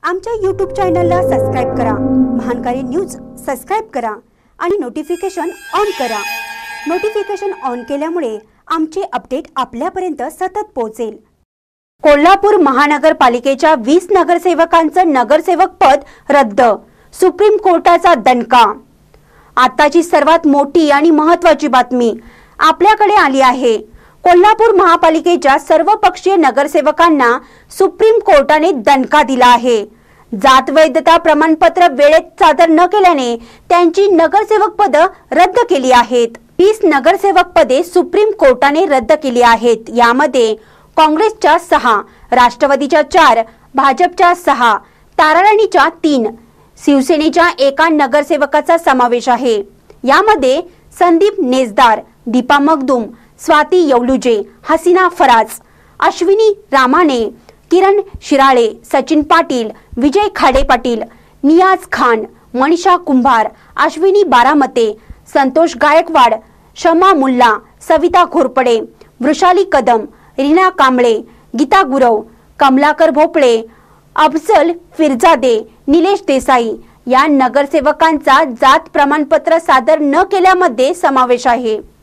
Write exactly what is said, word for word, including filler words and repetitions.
आमच्या यूट्यूब चॅनलला सबस्क्राइब करा, महानकारी न्यूज सबस्क्राइब करा आणि नोटिफिकेशन ऑन करा। नोटिफिकेशन ऑन केल्यामुळे आमचे अपडेट आपल्यापर्यंत सतत पोहोचेल। कोल्हापूर महानगरपालिकेच्या वीस नगरसेवकांचं नगरसेवक पद रद्द, सुप्रीम कोर्टाचा दणका। आताची सर्वात मोठी आणि महत्त्वाची बातमी आपल्याकडे आली आहे। कोल्हापूर महापालिकेच्या सर्वपक्षीय नगरसेवकांना सुप्रीम कोर्टाने दणका दिला आहे। जात वैधता प्रमाणपत्र वेळेत सादर न केल्याने त्यांची नगरसेवक पद रद्द केली आहेत। वीस नगरसेवक पदे सुप्रीम कोर्टाने रद्द केली आहेत। यामध्ये काँग्रेसच्या सहा, राष्ट्रवादीच्या चार, भाजपच्या सहा, ताराराणीच्या तीन, शिवसेनेच्या एका नगरसेवकाचा समावेश आहे। यामध्ये संदीप नेजदार, दीपा मगदुम, स्वाती येवलुजे, हसीना फराज, अश्विनी रामाने, किरण शिराळे, सचिन पाटील, विजय खाडे पाटील, नियाज खान, मनीषा कुंभार, अश्विनी बारामते, संतोष गायकवाड, शमा मुल्ला, सविता घोरपडे, वृषाली कदम, रीना कांबळे, गीता गुरव, कमलाकर भोपळे, अफजल फिरजादे, निलेश देसाई या नगरसेवकांचा जात प्रमाणपत्र सादर न केल्यामध्ये समावेश आहे।